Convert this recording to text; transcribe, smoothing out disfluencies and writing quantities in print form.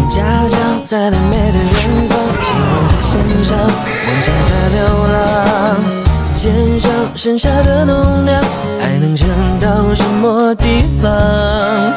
家乡在太美的远方，希望在线上，梦想在流浪。肩上剩下的能量，还能撑到什么地方？